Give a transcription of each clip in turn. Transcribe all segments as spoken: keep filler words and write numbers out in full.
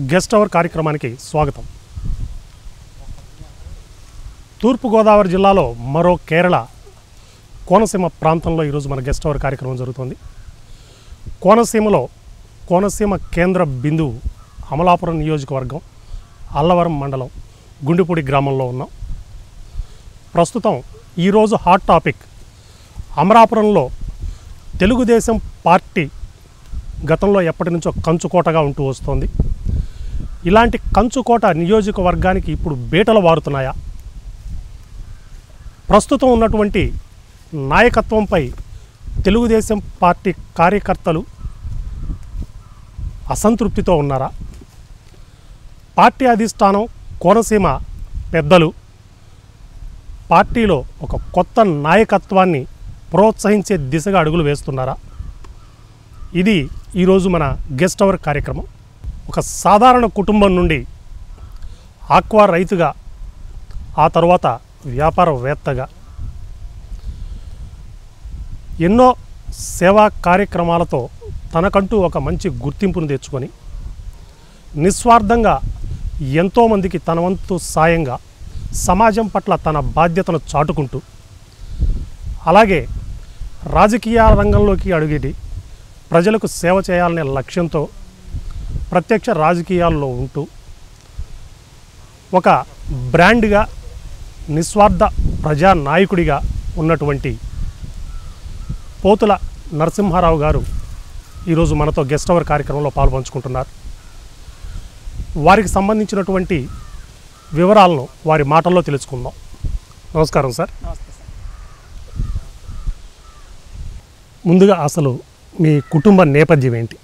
Guest hour కార్యక్రమానికి స్వాగతం. తూర్పుగోదావరి జిల్లాలో మరో కేరళ కోనసీమ ప్రాంతంలో ఈరోజు మన గెస్ట్ అవర్ కార్యక్రమం జరుగుతుంది. కోనసీమలో కోనసీమ కేంద్ర బిందువు అమలాపురం నియోజకవర్గం అల్లవరం మండలం గుండిపూడి గ్రామంలో ఉన్నాం. ప్రస్తుతం ఈరోజు హాట్ టాపిక్ అమలాపురంలో తెలుగుదేశం పార్టీ గతంలో ఎప్పటి నుంచో కంచుకోటగా ఉంటూ వస్తోంది. ఇలాంటి కంచుకోట నియోజకవర్గానికి ఇప్పుడు బీటలు వారుతున్నాయా? ప్రస్తుతం ఉన్నటువంటి నాయకత్వంపై తెలుగుదేశం పార్టీ కార్యకర్తలు అసంతృప్తితో ఉన్నారా? పార్టీ అధిష్టానం కోనసీమ పెద్దలు పార్టీలో ఒక కొత్త నాయకత్వాన్ని ప్రోత్సహించే దిశగా అడుగులు వేస్తున్నారా? ఇది ఈరోజు మన గెస్ట్ అవర్ కార్యక్రమం. ఒక సాధారణ కుటుంబం నుండి ఆక్వా రైతుగా, ఆ తర్వాత వ్యాపారవేత్తగా ఎన్నో సేవా కార్యక్రమాలతో తనకంటూ ఒక మంచి గుర్తింపును తెచ్చుకొని నిస్వార్థంగా ఎంతోమందికి తన వంతు సాయంగా సమాజం పట్ల తన బాధ్యతను చాటుకుంటూ, అలాగే రాజకీయ రంగంలోకి అడుగుడి ప్రజలకు సేవ చేయాలనే లక్ష్యంతో ప్రత్యక్ష రాజకీయాల్లో ఉంటూ ఒక బ్రాండ్గా నిస్వార్థ ప్రజానాయకుడిగా ఉన్నటువంటి పోతుల నరసింహారావు గారు ఈరోజు మనతో గెస్ట్ అవర్ కార్యక్రమంలో పాల్పంచుకుంటున్నారు. వారికి సంబంధించినటువంటి వివరాలను వారి మాటల్లో తెలుసుకుందాం. నమస్కారం సార్. ముందుగా అసలు మీ కుటుంబ నేపథ్యం ఏంటి?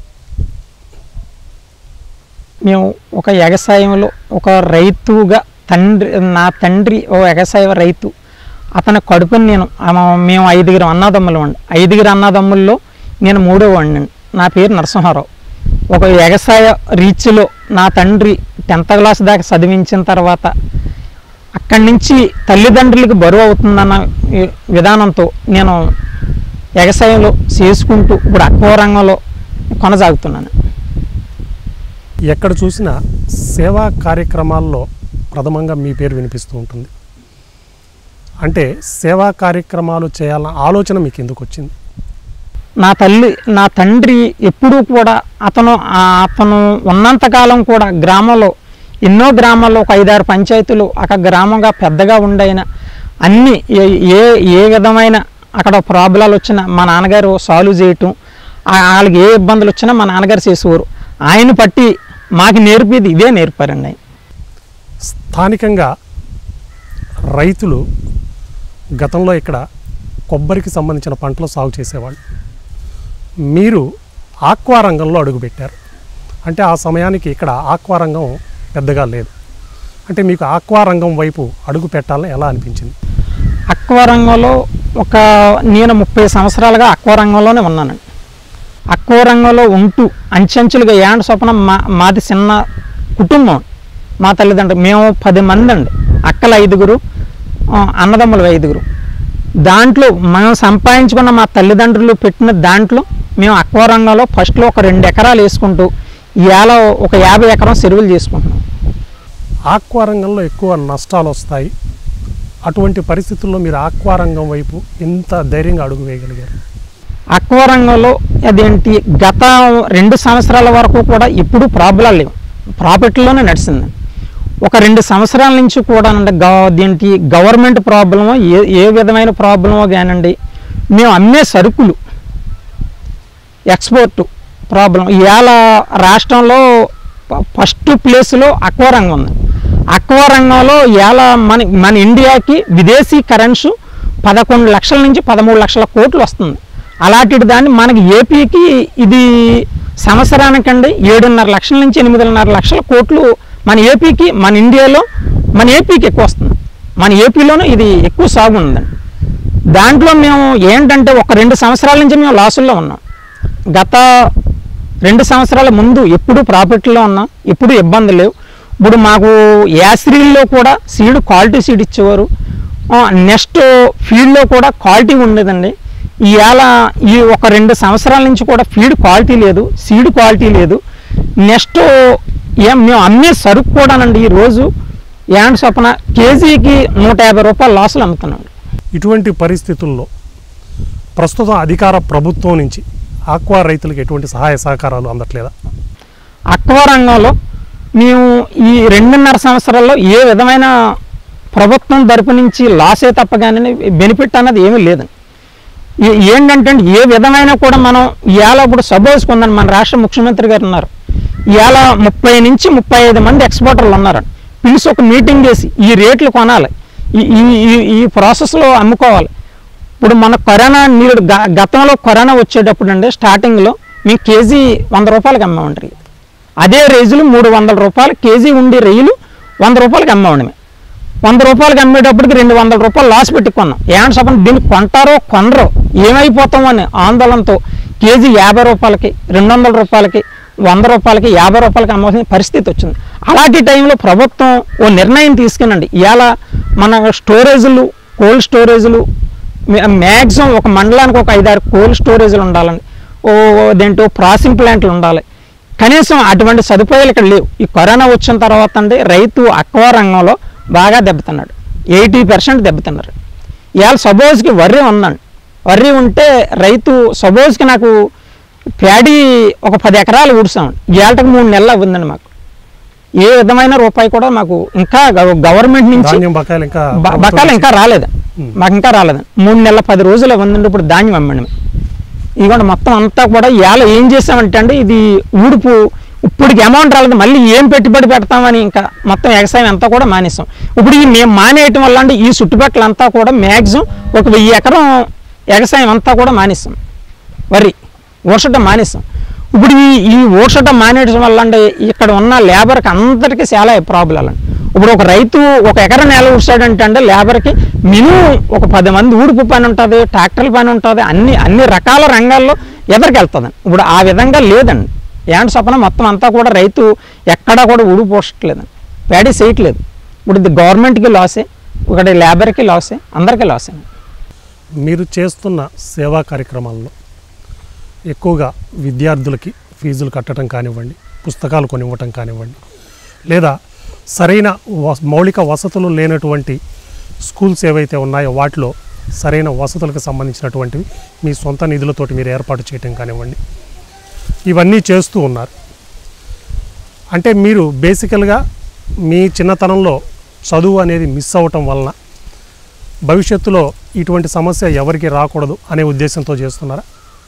మేము ఒక వ్యవసాయంలో ఒక రైతుగా, తండ్రి నా తండ్రి ఓ వ్యవసాయ రైతు, అతని కడుపుని నేను మేము ఐదుగురు అన్నదమ్ములు అండి. ఐదుగురు అన్నదమ్ముల్లో నేను మూడో వాడిని. నా పేరు నరసింహారావు. ఒక వ్యవసాయ రీచ్లో నా తండ్రి టెన్త్ క్లాస్ దాకా చదివించిన తర్వాత అక్కడి నుంచి తల్లిదండ్రులకు బరువు అవుతుందన్న విధానంతో నేను వ్యవసాయంలో చేసుకుంటూ ఇప్పుడు అక్వా రంగంలో కొనసాగుతున్నాను. ఎక్కడ చూసినా సేవా కార్యక్రమాల్లో ప్రథమంగా మీ పేరు వినిపిస్తూ ఉంటుంది. అంటే సేవా కార్యక్రమాలు చేయాలన్న ఆలోచన మీకు ఎందుకు వచ్చింది? నా తల్లి నా తండ్రి ఎప్పుడూ కూడా అతను అతను ఉన్నంతకాలం కూడా గ్రామంలో ఎన్నో గ్రామాల్లో ఒక ఐదారు పంచాయతీలు అక్కడ గ్రామంగా పెద్దగా ఉండైన అన్నీ ఏ ఏ విధమైన అక్కడ ప్రాబ్లాలు వచ్చినా మా నాన్నగారు సాల్వ్ చేయటం, వాళ్ళకి ఏ ఇబ్బందులు వచ్చినా మా నాన్నగారు చేసేవారు. ఆయన పట్టి మాకు నేర్పేది ఇదే నేర్పారండి. ఆయన స్థానికంగా రైతులు గతంలో ఇక్కడ కొబ్బరికి సంబంధించిన పంటలు సాగు చేసేవాళ్ళు. మీరు ఆక్వా రంగంలో అడుగుపెట్టారు. అంటే ఆ సమయానికి ఇక్కడ ఆక్వా రంగం పెద్దగా లేదు. అంటే మీకు ఆక్వా రంగం వైపు అడుగు పెట్టాలని ఎలా అనిపించింది? అక్వా రంగంలో ఒక నేను ముప్పై సంవత్సరాలుగా అక్వా రంగంలోనే ఉన్నానండి. అక్వా రంగంలో ఉంటూ అంచెంచులుగా ఏంట స్వప్నం మా మాది చిన్న కుటుంబం. మా తల్లిదండ్రులు మేము పది మంది అండి. అక్కలు ఐదుగురు, అన్నదమ్ములు ఐదుగురు. దాంట్లో మనం సంపాదించుకున్న మా తల్లిదండ్రులు పెట్టిన దాంట్లో మేము అక్వా రంగంలో ఫస్ట్లో ఒక రెండు ఎకరాలు వేసుకుంటూ ఇవాళ ఒక యాభై ఎకరం చెరువులు చేసుకుంటున్నాం. ఆక్వా రంగంలో ఎక్కువ నష్టాలు వస్తాయి. అటువంటి పరిస్థితుల్లో మీరు ఆక్వా రంగం వైపు ఎంత ధైర్యంగా అడుగు వేయగలిగారు? అక్వా రంగంలో అదేంటి గత రెండు సంవత్సరాల వరకు కూడా ఇప్పుడు ప్రాబ్లం లేవు, ప్రాఫిట్లోనే నడిచింది. ఒక రెండు సంవత్సరాల నుంచి కూడా అంటే దేంటి గవర్నమెంట్ ప్రాబ్లమో ఏ ఏ విధమైన ప్రాబ్లమో కానండి, మేము అమ్మే సరుకులు ఎక్స్పోర్ట్ ప్రాబ్లం. ఇవాళ రాష్ట్రంలో ఫస్ట్ ప్లేస్లో అక్వా రంగం ఉంది. అక్వా రంగంలో ఇవాళ మన మన ఇండియాకి విదేశీ కరెన్సు పదకొండు లక్షల నుంచి పదమూడు లక్షల కోట్లు వస్తుంది. అలాంటి దాన్ని మనకి ఏపీకి ఇది సంవత్సరానికండి ఏడున్నర లక్షల నుంచి ఎనిమిదిన్నర లక్షల కోట్లు మన ఏపీకి, మన ఇండియాలో మన ఏపీకి ఎక్కువ వస్తుంది. మన ఏపీలోనూ ఇది ఎక్కువ సాగు ఉందండి. దాంట్లో మేము ఏంటంటే ఒక రెండు సంవత్సరాల నుంచి మేము లాసుల్లో ఉన్నాం. గత రెండు సంవత్సరాల ముందు ఎప్పుడు ప్రాఫిట్లో ఉన్నాం, ఎప్పుడు ఇబ్బంది లేవు. ఇప్పుడు మాకు యాసిరీల్లో కూడా సీడ్ క్వాలిటీ సీడ్ ఇచ్చేవారు. నెక్స్ట్ ఫీల్డ్లో కూడా క్వాలిటీ ఉండేదండి. ఇవాళ ఈ ఒక రెండు సంవత్సరాల నుంచి కూడా ఫీడ్ క్వాలిటీ లేదు, సీడ్ క్వాలిటీ లేదు. నెక్స్ట్ ఏం మేము అమ్మే సరుకు కూడానండి ఈరోజు యాండ్ చొప్పున కేజీకి నూట యాభై రూపాయల లాసులు అమ్ముతున్నాం. ఇటువంటి పరిస్థితుల్లో ప్రస్తుతం అధికార ప్రభుత్వం నుంచి ఆక్వా రైతులకు ఎటువంటి సహాయ సహకారాలు అందట్లేదా? ఆక్వా రంగంలో మేము ఈ రెండున్నర సంవత్సరాల్లో ఏ విధమైన ప్రభుత్వం తరపు నుంచి లాసే తప్ప కానీ బెనిఫిట్ అన్నది ఏమీ లేదండి. ఏంటంటే ఏ విధమైన కూడా మనం ఇవాళ ఇప్పుడు సపోజ్కుందని మన రాష్ట్ర ముఖ్యమంత్రి గారు ఉన్నారు, ఇవాళ ముప్పై నుంచి ముప్పై ఐదు మంది ఎక్స్పోర్టర్లు ఉన్నారండి. పిలిచి ఒక మీటింగ్ చేసి ఈ రేట్లు కొనాలి, ఈ ఈ ఈ ప్రాసెస్లో అమ్ముకోవాలి. ఇప్పుడు మన కరోనా నీరు గతంలో కరోనా వచ్చేటప్పుడు అండి స్టార్టింగ్లో మేము కేజీ వంద రూపాయలకి అమ్మామంటారు. అదే రేజులు మూడు వందల రూపాయలు కేజీ ఉండి రైలు వంద రూపాయలకి అమ్మామండి. మేము వంద రూపాయలకి అమ్మేటప్పటికి రెండు వందల రూపాయలు లాస్ పెట్టి కొన్నాం. ఏమంటే చెప్పండి, దీన్ని కొంటారో కొనరో ఏమైపోతామో అని ఆందోళనతో కేజీ యాభై రూపాయలకి రెండు వందల రూపాయలకి వంద రూపాయలకి యాభై రూపాయలకి అమ్మాల్సిన పరిస్థితి వచ్చింది. అలాంటి టైంలో ప్రభుత్వం ఓ నిర్ణయం తీసుకునండి, ఇవాళ మన స్టోరేజులు కోల్డ్ స్టోరేజులు మ్యాక్సిమం ఒక మండలానికి ఒక ఐదారు కోల్డ్ స్టోరేజ్లు ఉండాలండి, ఓ దేంట్లో ప్రాసెసింగ్ ప్లాంట్లు ఉండాలి. కనీసం అటువంటి సదుపాయాలు ఇక్కడ లేవు. ఈ కరోనా వచ్చిన తర్వాత అండి రైతు ఆక్వా రంగంలో బాగా దెబ్బతిన్నాడు, ఎయిటీ పర్సెంట్ దెబ్బతిన్నారు. ఇవాళ సపోజ్కి వర్రీ ఉందండి, వర్రీ ఉంటే రైతు సపోజ్కి నాకు ప్యాడీ ఒక పది ఎకరాలు ఊడ్చామండి, ఇవాళకి మూడు నెలలు అవ్విందండి. మాకు ఏ విధమైన రూపాయి కూడా మాకు ఇంకా గవర్నమెంట్ నుంచి బకాలు ఇంకా రాలేదు, మాకు ఇంకా రాలేదండి. మూడు నెలల పది రోజులు అవ్విందండి. ఇప్పుడు ధాన్యం అమ్మండి ఇదిగోండి మొత్తం అంతా కూడా ఇవాళ ఏం చేసామంటే అండి ఇది ఊడుపు ఇప్పటికి అమౌంట్ రాలేదు, మళ్ళీ ఏం పెట్టుబడి పెడతామని ఇంకా మొత్తం వ్యవసాయం అంతా కూడా మానేసాం. ఇప్పుడు ఈ మేము మానేయటం వల్ల అండి ఈ చుట్టుపక్కలంతా కూడా మ్యాక్సిమం ఒక వెయ్యి ఎకరం వ్యవసాయం అంతా కూడా మానేస్తాం, వరి ఊడ్చడం మానేస్తాం. ఇప్పుడు ఈ ఈ ఊడ్చడం మానేయడం వల్ల అండి ఇక్కడ ఉన్న లేబర్కి అందరికీ చాలా ప్రాబ్లం అండి. ఇప్పుడు ఒక రైతు ఒక ఎకరం నేల ఊడ్చాడంటే అంటే లేబర్కి మినిమం ఒక పది మంది ఊడుపు పని ఉంటుంది, ట్రాక్టర్ల పని ఉంటుంది, అన్ని అన్ని రకాల రంగాల్లో ఎదరికి వెళ్తుందండి. ఇప్పుడు ఆ విధంగా లేదండి. ఏంటి చెప్పన మొత్తం అంతా కూడా రైతు ఎక్కడా కూడా ఊడు పోషట్లేదండి, ప్యాడీ చేయట్లేదు. ఇప్పుడు ఇది గవర్నమెంట్కి లాసే, ఒకటి లేబర్కి లాసే, అందరికీ లాసే. మీరు చేస్తున్న సేవా కార్యక్రమాల్లో ఎక్కువగా విద్యార్థులకి ఫీజులు కట్టడం కానివ్వండి, పుస్తకాలు కొనివ్వటం కానివ్వండి, లేదా సరైన మౌలిక వసతులు లేనటువంటి స్కూల్స్ ఏవైతే ఉన్నాయో వాటిలో సరైన వసతులకు సంబంధించినటువంటివి మీ సొంత నిధులతోటి మీరు ఏర్పాటు చేయటం కానివ్వండి, ఇవన్నీ చేస్తూ ఉన్నారు. అంటే మీరు బేసికల్గా మీ చిన్నతనంలో చదువు అనేది మిస్ అవ్వటం వలన భవిష్యత్తులో ఇటువంటి సమస్య ఎవరికి రాకూడదు అనే ఉద్దేశంతో చేస్తున్నారా?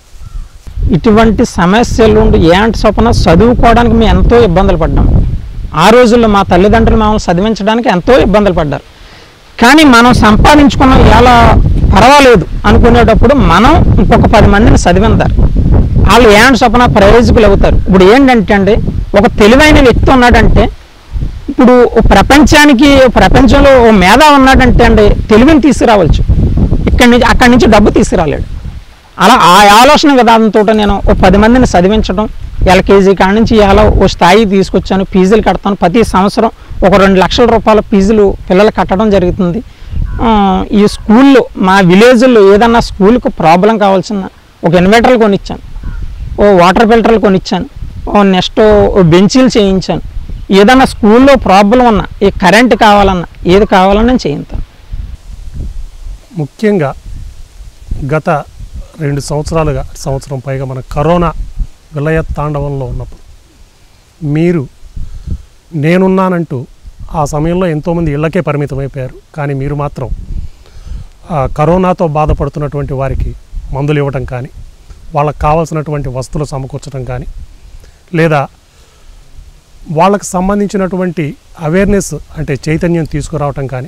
ఇటువంటి సమస్యలు ఏంటి చొప్పున చదువుకోవడానికి మేము ఎంతో ఇబ్బందులు పడ్డాం. ఆ రోజుల్లో మా తల్లిదండ్రులు మమ్మల్ని చదివించడానికి ఎంతో ఇబ్బందులు పడ్డారు. కానీ మనం సంపాదించుకున్న ఎలా పర్వాలేదు అనుకునేటప్పుడు మనం ఇంకొక పది మందిని చదివిందారు, వాళ్ళు ఏంటి చొప్పున ప్రయోజకులు అవుతారు. ఇప్పుడు ఏంటంటే అండి ఒక తెలివైన వ్యక్తి ఉన్నాడంటే, ఇప్పుడు ప్రపంచానికి ప్రపంచంలో ఓ మేధా ఉన్నాడంటే అండి తెలివిని తీసుకురావచ్చు, ఇక్కడి నుంచి అక్కడి నుంచి డబ్బు తీసుకురాలేడు. అలా ఆ ఆలోచన విధానంతో నేను ఓ పది మందిని చదివించడం, ఎల్కేజీ కాడి నుంచి ఇలా ఓ స్థాయి తీసుకొచ్చాను, ఫీజులు కడతాను. ప్రతి సంవత్సరం ఒక రెండు లక్షల రూపాయల ఫీజులు పిల్లలు కట్టడం జరుగుతుంది. ఈ స్కూల్లో మా విలేజ్లో ఏదన్నా స్కూల్కి ప్రాబ్లం కావాల్సిన ఒక ఇన్వర్టర్లు కొనిచ్చాను, ఓ వాటర్ ఫిల్టర్లు కొనిచ్చాను, ఓ నెక్స్ట్ ఓ బెంచీలు చేయించాను. ఏదన్నా స్కూల్లో ప్రాబ్లం ఉన్నా, ఈ కరెంట్ కావాలన్నా, ఏది కావాలన్నా నేను చేయిస్తాను. ముఖ్యంగా గత రెండు సంవత్సరాలుగా సంవత్సరం పైగా మన కరోనా విలయ తాండవంలో ఉన్నప్పుడు మీరు నేనున్నానంటూ ఆ సమయంలో ఎంతోమంది ఇళ్ళకే పరిమితమైపోయారు. కానీ మీరు మాత్రం కరోనాతో బాధపడుతున్నటువంటి వారికి మందులు ఇవ్వటం కానీ, వాళ్ళకు కావాల్సినటువంటి వస్తువులు సమకూర్చడం కానీ, లేదా వాళ్ళకు సంబంధించినటువంటి అవేర్నెస్ అంటే చైతన్యం తీసుకురావటం కానీ,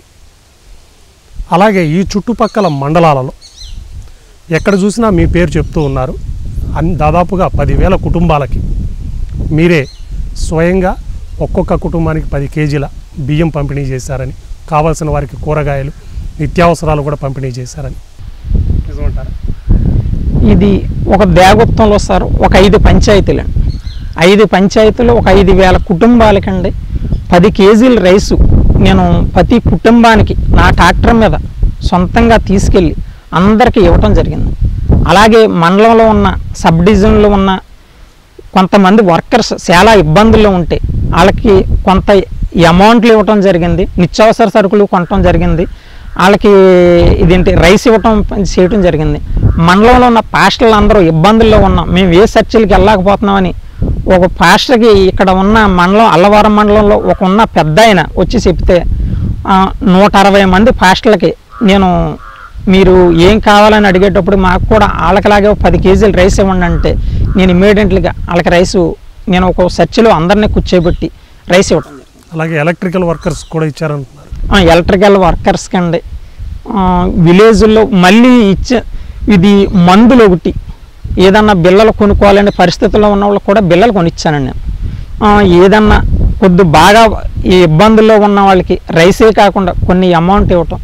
అలాగే ఈ చుట్టుపక్కల మండలాలలో ఎక్కడ చూసినా మీ పేరు చెప్తూ ఉన్నారు. అన్ దాదాపుగా పదివేల కుటుంబాలకి మీరే స్వయంగా ఒక్కొక్క కుటుంబానికి పది కేజీల బియ్యం పంపిణీ చేశారని, కావాల్సిన వారికి కూరగాయలు నిత్యావసరాలు కూడా పంపిణీ చేశారని నిజమంటారా? ఇది ఒక దేవగుప్తంలో సార్ ఒక ఐదు పంచాయతీలు అండి, ఐదు పంచాయతీలు ఒక ఐదు వేల కుటుంబాలకండి పది కేజీల రైసు నేను ప్రతి కుటుంబానికి నా ట్రాక్టర్ మీద సొంతంగా తీసుకెళ్ళి అందరికీ ఇవ్వటం జరిగింది. అలాగే మండలంలో ఉన్న సబ్ డివిజన్లో ఉన్న కొంతమంది వర్కర్స్ చాలా ఇబ్బందుల్లో ఉంటే వాళ్ళకి కొంత అమౌంట్లు ఇవ్వటం జరిగింది, నిత్యావసర సరుకులు కొనటం జరిగింది, వాళ్ళకి ఇదేంటి రైస్ ఇవ్వటం చేయటం జరిగింది. మండలంలో ఉన్న పాస్టర్లు అందరూ ఇబ్బందుల్లో ఉన్నాం, మేము ఏ చర్చిలకి వెళ్ళలేకపోతున్నామని ఒక పాస్టర్కి ఇక్కడ ఉన్న మండలం అల్లవారం మండలంలో ఒక ఉన్న పెద్ద ఆయన వచ్చి చెప్తే నూట అరవై మంది పాస్టర్లకి నేను మీరు ఏం కావాలని అడిగేటప్పుడు మాకు కూడా వాళ్ళకిలాగే పది కేజీలు రైస్ ఇవ్వండి అంటే నేను ఇమ్మీడియట్లీగా వాళ్ళకి రైసు నేను ఒక చర్చిలో అందరినీ కూర్చోబెట్టి రైస్ ఇవ్వటం. అలాగే ఎలక్ట్రికల్ వర్కర్స్ కూడా ఇచ్చారంటున్నారు. ఎలక్ట్రికల్ వర్కర్స్కి అండి విలేజ్లో మళ్ళీ ఇచ్చే ఇది మందులు ఒకటి ఏదన్నా బిల్లలు కొనుక్కోవాలనే పరిస్థితుల్లో ఉన్న వాళ్ళకి కూడా బిల్లలు కొనిచ్చానండి నేను. ఏదన్నా కొద్ది బాగా ఈ ఇబ్బందుల్లో ఉన్న వాళ్ళకి రైసే కాకుండా కొన్ని అమౌంట్ ఇవ్వటం.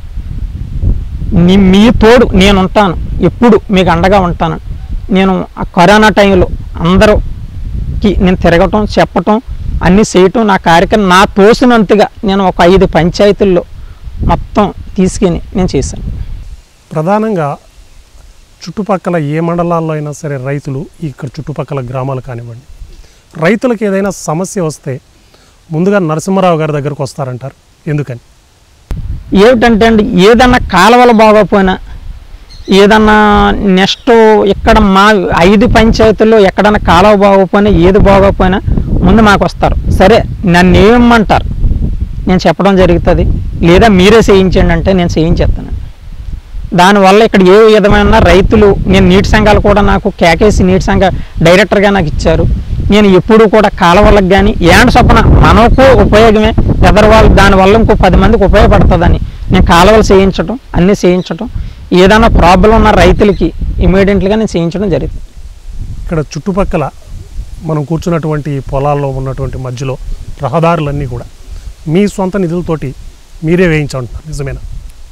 మీ తోడు నేను ఉంటాను, ఎప్పుడు మీకు అండగా ఉంటాను. నేను ఆ కరోనా టైంలో అందరికి నేను తిరగటం చెప్పటం అన్నీ చేయటం నా కార్యక్రమం నా తోసినంతగా నేను ఒక ఐదు పంచాయతీల్లో మొత్తం తీసుకుని నేను చేశాను. ప్రధానంగా చుట్టుపక్కల ఏ మండలాల్లో అయినా సరే రైతులు ఇక్కడ చుట్టుపక్కల గ్రామాలు కానివ్వండి, రైతులకు ఏదైనా సమస్య వస్తే ముందుగా నరసింహారావు గారి దగ్గరకు వస్తారంటారు, ఎందుకని? ఏమిటంటే అండి ఏదన్నా కాలువలు బాగోపోయినా ఏదన్నా నెక్స్ట్ ఇక్కడ మా ఐదు పంచాయతీల్లో ఎక్కడన్నా కాలువ బాగోపోయినా ఏది బాగోపోయినా ముందు మాకు వస్తారు. సరే నన్ను ఏమంటారు నేను చెప్పడం జరుగుతుంది, లేదా మీరే చేయించండి అంటే నేను చేయించేస్తాను. దానివల్ల ఇక్కడ ఏ విధమైన రైతులు నేను నీటి సంఘాలు కూడా నాకు కేకేసి నీటి సంఘ డైరెక్టర్గా నాకు ఇచ్చారు. నేను ఎప్పుడూ కూడా కాలువలకు కానీ ఏండ చొప్పున మనకు ఉపయోగమే ఎదరు వాళ్ళు దానివల్ల ఇంకో పది మందికి ఉపయోగపడుతుందని నేను కాలువలు చేయించడం అన్నీ చేయించడం ఏదైనా ప్రాబ్లం ఉన్న రైతులకి ఇమీడియట్గా నేను చేయించడం జరుగుతుంది. ఇక్కడ చుట్టుపక్కల మనం కూర్చున్నటువంటి పొలాల్లో ఉన్నటువంటి మధ్యలో రహదారులన్నీ కూడా మీ సొంత నిధులతోటి మీరే వేయించుంటున్నారు, నిజమేనా?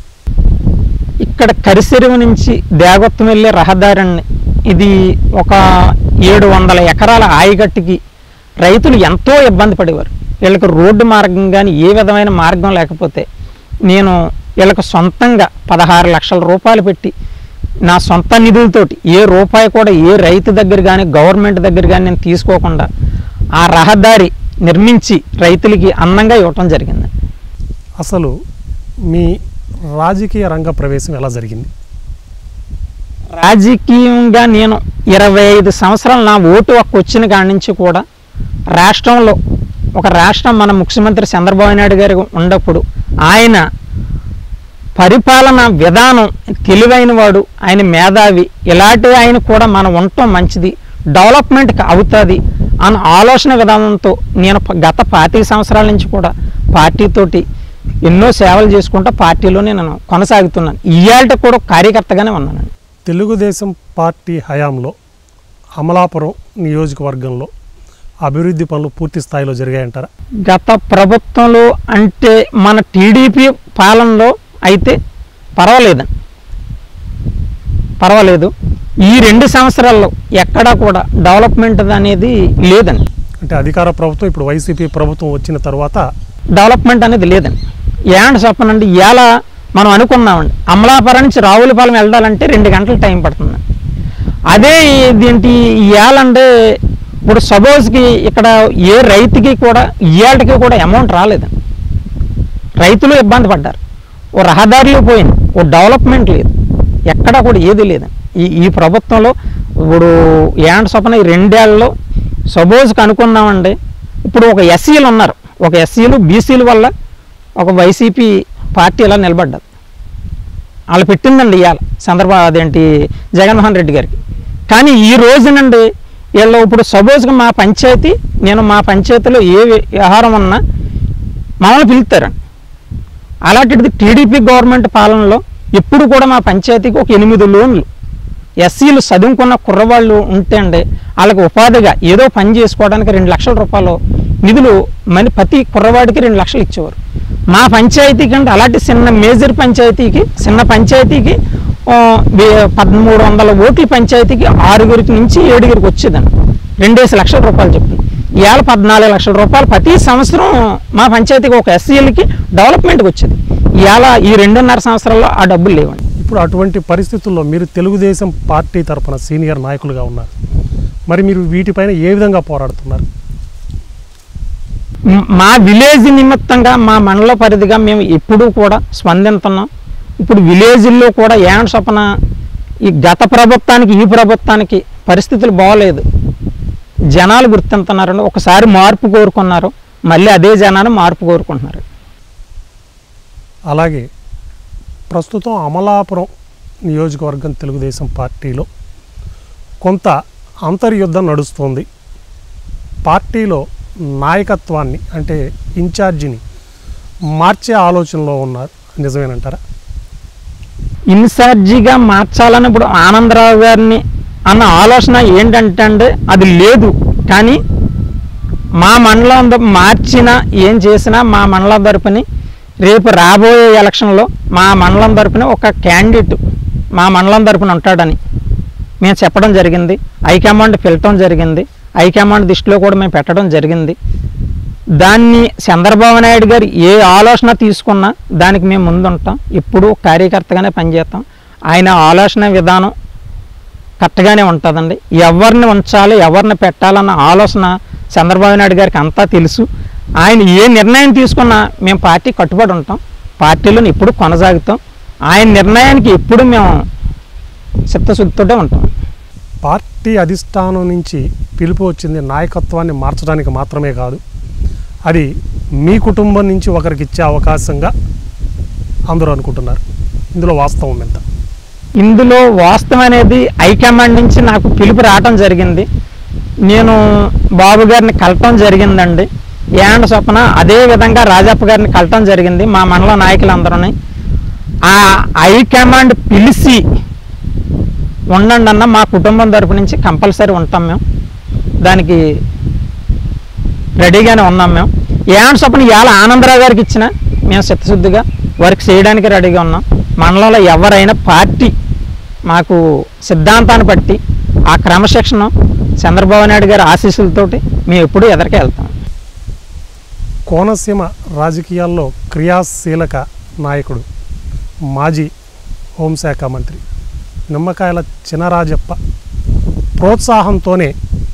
ఇక్కడ కరిసెరువు నుంచి దేగొత్తం వెళ్ళే రహదారిని ఇది ఒక ఏడు వందల ఎకరాల ఆయగట్టుకి రైతులు ఎంతో ఇబ్బంది పడేవారు. వీళ్ళకి రోడ్డు మార్గం కానీ ఏ విధమైన మార్గం లేకపోతే నేను వీళ్ళకి సొంతంగా పదహారు లక్షల రూపాయలు పెట్టి నా సొంత నిధులతోటి ఏ రూపాయి కూడా ఏ రైతు దగ్గర కానీ గవర్నమెంట్ దగ్గర కానీ నేను తీసుకోకుండా ఆ రహదారి నిర్మించి రైతులకి అందంగా ఇవ్వటం జరిగింది. అసలు మీ రాజకీయ రంగ ప్రవేశం ఎలా జరిగింది? రాజకీయంగా నేను ఇరవై ఐదు సంవత్సరాలు నా ఓటు హక్కు వచ్చిన కాడి నుంచి కూడా రాష్ట్రంలో ఒక రాష్ట్రం మన ముఖ్యమంత్రి చంద్రబాబు నాయుడు గారు ఉన్నప్పుడు ఆయన పరిపాలన విధానం తెలివైన వాడు, ఆయన మేధావి, ఇలాంటి ఆయన కూడా మనం ఉండటం మంచిది, డెవలప్మెంట్కి అవుతుంది అన్న ఆలోచన విధానంతో నేను గత పాతిక సంవత్సరాల నుంచి కూడా పార్టీతోటి ఎన్నో సేవలు చేసుకుంటూ పార్టీలోనే నేను కొనసాగుతున్నాను. ఇవాళ కూడా కార్యకర్తగానే ఉన్నానండి. తెలుగుదేశం పార్టీ హయాంలో అమలాపురం నియోజకవర్గంలో అభివృద్ధి పనులు పూర్తి స్థాయిలో జరిగాయంటారా? గత ప్రభుత్వంలో అంటే మన టీడీపీ పాలనలో అయితే పర్వాలేదండి, పర్వాలేదు. ఈ రెండు సంవత్సరాల్లో ఎక్కడా కూడా డెవలప్మెంట్ అనేది లేదండి. అంటే అధికార ప్రభుత్వం ఇప్పుడు వైసీపీ ప్రభుత్వం వచ్చిన తర్వాత డెవలప్మెంట్ అనేది లేదండి. ఏంటి చెప్పనండి, ఇలా మనం అనుకున్నామండి అమలాపురం నుంచి రావులపాలెం వెళ్ళాలంటే రెండు గంటలు టైం పడుతుంది. అదే దీంటి ఇవాళంటే ఇప్పుడు సపోజ్కి ఇక్కడ ఏ రైతుకి కూడా ఇవాళకి కూడా అమౌంట్ రాలేదండి. రైతులు ఇబ్బంది పడ్డారు, ఓ రహదారిలో పోయింది, ఓ డెవలప్మెంట్ లేదు, ఎక్కడా కూడా ఏది లేదండి. ఈ ఈ ప్రభుత్వంలో ఇప్పుడు ఏంటి చొప్పున ఈ రెండేళ్లలో సపోజ్కి అనుకున్నామండి ఇప్పుడు ఒక ఎస్సీలు ఉన్నారు, ఒక ఎస్సీలు బీసీల వల్ల ఒక వైసీపీ పార్టీ ఇలా నిలబడ్డది. వాళ్ళు పెట్టిందండి ఇవాళ చంద్రబాబు అదేంటి జగన్మోహన్ రెడ్డి గారికి. కానీ ఈ రోజునండి వీళ్ళు ఇప్పుడు సపోజ్గా మా పంచాయతీ నేను మా పంచాయతీలో ఏ వ్యవహారం ఉన్నా మమ్మల్ని పిలుస్తారండి. అలాంటిది టీడీపీ గవర్నమెంట్ పాలనలో ఎప్పుడు కూడా మా పంచాయతీకి ఒక ఎనిమిది లోన్లు ఎస్సీలు చదువుకున్న కుర్రవాళ్ళు ఉంటే అండి వాళ్ళకి ఉపాధిగా ఏదో పని చేసుకోవడానికి రెండు లక్షల రూపాయలు నిధులు మళ్ళీ ప్రతి కుర్రవాడికి రెండు లక్షలు ఇచ్చేవారు. మా పంచాయతీకి అంటే అలాంటి చిన్న మేజర్ పంచాయతీకి చిన్న పంచాయతీకి పదమూడు వందల ఓట్ల పంచాయతీకి ఆరుగురికి నుంచి ఏడుగురికి వచ్చేదండి, రెండేసి లక్షల రూపాయలు చెప్పి. ఇవాళ పద్నాలుగు లక్షల రూపాయలు ప్రతి సంవత్సరం మా పంచాయతీకి ఒక ఎస్సీలకి డెవలప్మెంట్కి వచ్చేది. ఇవాళ ఈ రెండున్నర సంవత్సరాల్లో ఆ డబ్బులు లేవండి. ఇప్పుడు అటువంటి పరిస్థితుల్లో మీరు తెలుగుదేశం పార్టీ తరఫున సీనియర్ నాయకులుగా ఉన్నారు, మరి మీరు వీటిపైన ఏ విధంగా పోరాడుతున్నారు? మ్- మా విలేజ్ నిమిత్తంగా మా మండల పరిధిగా మేము ఎప్పుడూ కూడా స్పందిస్తున్నాం. ఇప్పుడు విలేజ్ల్లో కూడా ఏం చొప్పున ఈ గత ప్రభుత్వానికి ఈ ప్రభుత్వానికి పరిస్థితులు బాగోలేదు. జనాలు గుర్తింటున్నారండి. ఒకసారి మార్పు కోరుకున్నారు, మళ్ళీ అదే జనాలు మార్పు కోరుకుంటున్నారు. అలాగే ప్రస్తుతం అమలాపురం నియోజకవర్గం తెలుగుదేశం పార్టీలో కొంత అంతర్యుద్ధం నడుస్తుంది. పార్టీలో నాయకత్వాన్ని అంటే ఇన్ఛార్జిని మార్చే ఆలోచనలో ఉన్నారు, నిజమేనంటారా? ఇన్ఛార్జిగా మార్చాలని ఇప్పుడు ఆనందరావు గారిని అన్న ఆలోచన ఏంటంటే అండి అది లేదు. కానీ మా మండలం ద- మార్చినా ఏం చేసినా మా మండలం తరపుని రేపు రాబోయే ఎలక్షన్లో మా మండలం తరపున ఒక క్యాండిడేట్ మా మండలం తరపున ఉంటాడని మేము చెప్పడం జరిగింది. హైకమాండ్ పిలవటం జరిగింది. హైకమాండ్ దృష్టిలో కూడా మేము పెట్టడం జరిగింది. దాన్ని చంద్రబాబు నాయుడు గారు ఏ ఆలోచన తీసుకున్నా దానికి మేము ముందుంటాం. ఎప్పుడూ కార్యకర్తగానే పనిచేస్తాం. ఆయన ఆలోచన విధానం కరెక్ట్గానే ఉంటుందండి. ఎవరిని ఉంచాలి ఎవరిని పెట్టాలన్న ఆలోచన చంద్రబాబు నాయుడు గారికి అంతా తెలుసు. ఆయన ఏ నిర్ణయం తీసుకున్నా మేము పార్టీ కట్టుబడి ఉంటాం. పార్టీలో ఎప్పుడు కొనసాగుతాం. ఆయన నిర్ణయానికి ఎప్పుడు మేము చిత్తశుద్ధితోటే ఉంటాం. పార్టీ అధిష్టానం నుంచి పిలుపు వచ్చింది నాయకత్వాన్ని మార్చడానికి మాత్రమే కాదు, అది మీ కుటుంబం నుంచి ఒకరికి ఇచ్చే అవకాశంగా అందరూ అనుకుంటున్నారు. ఇందులో వాస్తవం ఎంత? ఇందులో వాస్తవం అనేది హైకమాండ్ నుంచి నాకు పిలుపు రావటం జరిగింది. నేను బాబు గారిని కలటం జరిగిందండి. యాండ్ చొప్పున అదే విధంగా రాజప్ప గారిని కలటం జరిగింది. మా మండల నాయకులందరూని ఆ హైకమాండ్ పిలిచి ఉండండి అన్న మా కుటుంబం తరపు నుంచి కంపల్సరీ ఉంటాం. మేము దానికి రెడీగానే ఉన్నాం. మేము యాండ్ చొప్పున ఇవాళ ఆనందరావు గారికి ఇచ్చిన మేము చిత్తశుద్ధిగా వర్క్ చేయడానికి రెడీగా ఉన్నాం. మండలంలో ఎవరైనా పార్టీ మాకు సిద్ధాంతాన్ని బట్టి ఆ క్రమశిక్షణ చంద్రబాబు నాయుడు గారి ఆశీస్సులతోటి మేము ఎప్పుడూ ఎదరికి వెళ్తాం. కోనసీమ రాజకీయాల్లో క్రియాశీలక నాయకుడు మాజీ హోంశాఖ మంత్రి నిమ్మకాయల చినరాజప్ప ప్రోత్సాహంతోనే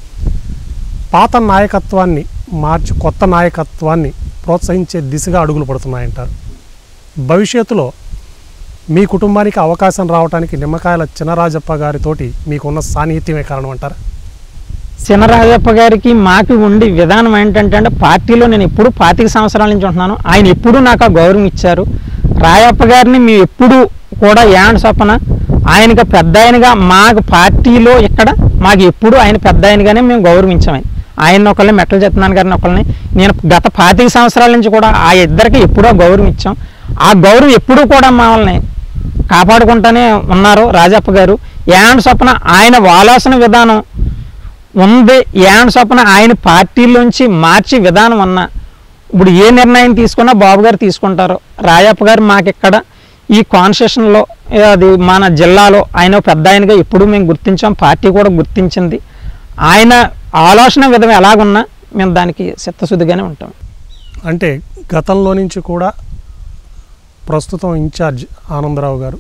పాత నాయకత్వాన్ని మార్చి కొత్త నాయకత్వాన్ని ప్రోత్సహించే దిశగా అడుగులు పడుతున్నాయంటారు. భవిష్యత్తులో మీ కుటుంబానికి అవకాశం రావడానికి నిమ్మకాయల చినరాజప్ప గారితోటి మీకున్న సాన్నిహిత్యమే కారణం అంటారా? చినరాజప్ప గారికి మాకు ఉండి విధానం ఏంటంటే అంటే పార్టీలో నేను ఎప్పుడు పాతిక సంవత్సరాల నుంచి ఉంటున్నాను. ఆయన ఎప్పుడూ నాకు ఆ గౌరవం ఇచ్చారు. రాయప్ప గారిని మేము ఎప్పుడు కూడా యాండ్ చొప్పున ఆయనకి పెద్ద ఆయనగా మాకు పార్టీలో ఇక్కడ మాకు ఎప్పుడు ఆయన పెద్ద ఆయనగానే మేము గౌరవించాము. ఆయన ఒకళ్ళని మెట్టల సత్యనారాయణ గారిని ఒకళ్ళని నేను గత పాతిక సంవత్సరాల నుంచి కూడా ఆ ఇద్దరికి ఎప్పుడో గౌరవం ఇచ్చాం. ఆ గౌరవం ఎప్పుడూ కూడా మమ్మల్ని కాపాడుకుంటూనే ఉన్నారు రాజప్ప గారు. యాండ్ చొప్పున ఆయన ఆలోచన విధానం ఉంది. యాండ్ చొప్పున ఆయన పార్టీలోంచి మార్చి విధానం ఉన్న ఇప్పుడు ఏ నిర్ణయం తీసుకున్నా బాబు గారు తీసుకుంటారు. రాజప్ప గారు మాకు ఇక్కడ ఈ కాన్స్టిట్యూషన్లో అది మన జిల్లాలో ఆయన పెద్ద ఆయనగా ఎప్పుడు మేము గుర్తించాం. పార్టీ కూడా గుర్తించింది. ఆయన ఆలోచన విధం ఎలాగున్నా మేము దానికి చిత్తశుద్ధిగానే ఉంటాం. అంటే గతంలో నుంచి కూడా ప్రస్తుతం ఇన్ఛార్జ్ ఆనందరావు గారు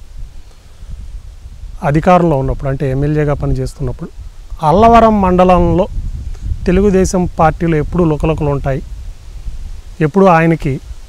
అధికారంలో ఉన్నప్పుడు అంటే ఎమ్మెల్యేగా పనిచేస్తున్నప్పుడు అల్లవరం మండలంలో తెలుగుదేశం పార్టీలో ఎప్పుడూ లుకలుకలు ఉంటాయి. ఎప్పుడు ఆయనకి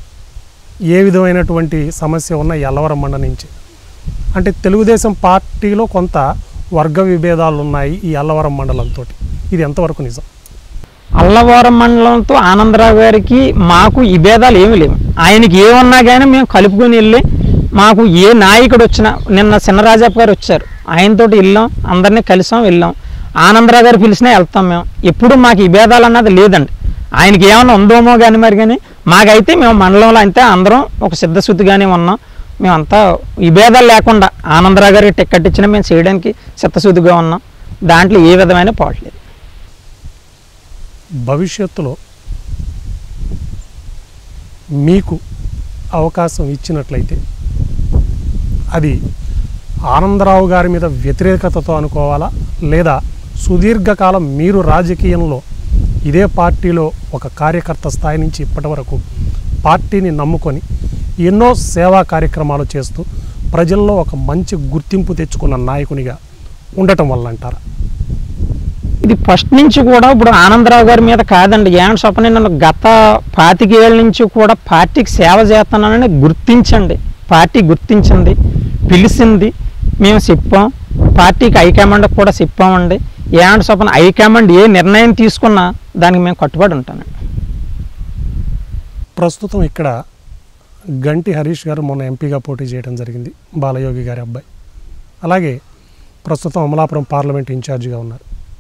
ఏ విధమైనటువంటి సమస్య ఉన్న ఈ అల్లవరం మండలం నుంచి అంటే తెలుగుదేశం పార్టీలో కొంత వర్గ విభేదాలు ఉన్నాయి ఈ అల్లవరం మండలంతో. ఇది ఎంతవరకు నిజం? అల్లవరం మండలంతో ఆనందరావు గారికి మాకు ఈ భేదాలు ఏమీ లేవు. ఆయనకి ఏమన్నా కానీ మేము కలుపుకొని వెళ్ళి మాకు ఏ నాయకుడు వచ్చినా నిన్న చినరాజప్ప గారు వచ్చారు. ఆయనతోటి వెళ్ళాం, అందరినీ కలిసాం, వెళ్ళాం. ఆనందరావు గారు పిలిచినా వెళ్తాం. మేము ఎప్పుడు మాకు ఈ భేదాలు అన్నది లేదండి. ఆయనకి ఏమన్నా ఉందేమో కానీ మరి కానీ మాకైతే మేము మండలంలో అంతే అందరం ఒక సిద్ధశుద్ధిగానే ఉన్నాం. మేమంతా విభేదాలు లేకుండా ఆనందరావు గారికి టికెట్ ఇచ్చినా మేము చేయడానికి చిత్తశుద్ధిగా ఉన్నాం. దాంట్లో ఏ విధమైన పోవట్లేదు. భవిష్యత్తులో మీకు అవకాశం ఇచ్చినట్లయితే అది ఆనందరావు గారి మీద వ్యతిరేకతతో అనుకోవాలా, లేదా సుదీర్ఘకాలం మీరు రాజకీయంలో ఇదే పార్టీలో ఒక కార్యకర్త స్థాయి నుంచి ఇప్పటి వరకు పార్టీని నమ్ముకొని ఎన్నో సేవా కార్యక్రమాలు చేస్తూ ప్రజల్లో ఒక మంచి గుర్తింపు తెచ్చుకున్న నాయకునిగా ఉండటం వల్ల అంటారా? ఇది ఫస్ట్ నుంచి కూడా ఇప్పుడు ఆనందరావు గారి మీద కాదండి, ఏమని చెప్పని నన్ను గత పాతికేళ్ళ నుంచి కూడా పార్టీకి సేవ చేస్తున్నానని గుర్తించండి, పార్టీ గుర్తించింది, పిలిచింది, మేము చెప్పాం, పార్టీకి హైకమాండ్కి కూడా చెప్పామండి. ఏమని చెప్పని హైకమాండ్ ఏ నిర్ణయం తీసుకున్నా దానికి మేము కట్టుబడి ఉంటానండి. ప్రస్తుతం ఇక్కడ గంటి హరీష్ గారు మొన్న ఎంపీగా పోటీ చేయడం జరిగింది, బాలయోగి గారి అబ్బాయి. అలాగే ప్రస్తుతం అమలాపురం పార్లమెంట్ ఇన్ఛార్జిగా ఉన్నారు.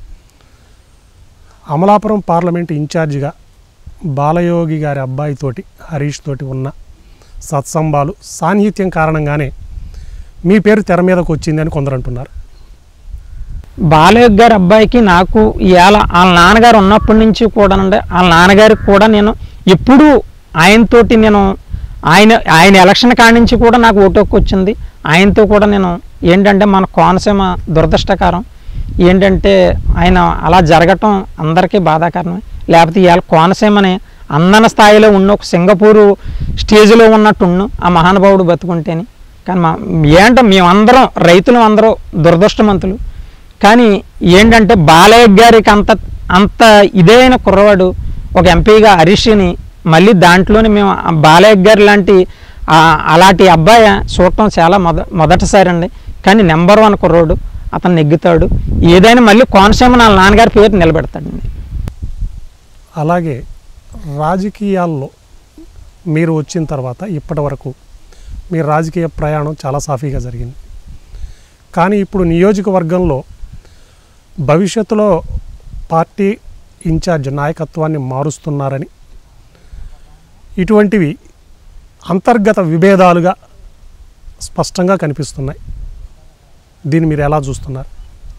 అమలాపురం పార్లమెంట్ ఇన్ఛార్జిగా బాలయోగి గారి అబ్బాయితోటి హరీష్ తోటి ఉన్న సత్సంబాలు సాన్నిహిత్యం కారణంగానే మీ పేరు తెర మీదకు వచ్చింది అని కొందరు అంటున్నారు. బాలయోగి గారి అబ్బాయికి నాకు ఇవాళ వాళ్ళ నాన్నగారు ఉన్నప్పటి నుంచి కూడా అండి, వాళ్ళ నాన్నగారికి కూడా నేను ఎప్పుడూ ఆయనతోటి నేను ఆయన ఆయన ఎలక్షన్ కాడి నుంచి కూడా నాకు ఓటుకు వచ్చింది. ఆయనతో కూడా నేను ఏంటంటే మన కోనసీమ దురదృష్టకరం ఏంటంటే ఆయన అలా జరగటం అందరికీ బాధాకరమే. లేకపోతే ఇవాళ కోనసీమని అందన స్థాయిలో ఉన్న ఒక సింగపూరు స్టేజ్లో ఉన్నట్టున్న ఆ మహానుభావుడు బతుకుంటేని. కానీ మా ఏంటంటే మేమందరం రైతులు అందరూ దురదృష్టవంతులు. కానీ ఏంటంటే బాలయ్య గారికి అంత అంత ఇదైన కుర్రవాడు ఒక ఎంపీగా హరీష్ని మళ్ళీ దాంట్లోనే మేము బాలయ్య గారి లాంటి అలాంటి అబ్బాయి చూడటం చాలా మొద మొదటిసారి అండి. కానీ నెంబర్ వన్ కుర్రోడు, అతను నెగ్గుతాడు, ఏదైనా మళ్ళీ కోనసీమ వాళ్ళ నాన్నగారి పేరు నిలబెడతాడండి. అలాగే రాజకీయాల్లో మీరు వచ్చిన తర్వాత ఇప్పటి వరకు మీ రాజకీయ ప్రయాణం చాలా సాఫీగా జరిగింది. కానీ ఇప్పుడు నియోజకవర్గంలో భవిష్యత్తులో పార్టీ ఇన్ఛార్జ్ నాయకత్వాన్ని మారుస్తున్నారని, ఇటువంటివి అంతర్గత విభేదాలుగా స్పష్టంగా కనిపిస్తున్నాయి. దీన్ని మీరు ఎలా చూస్తున్నారు?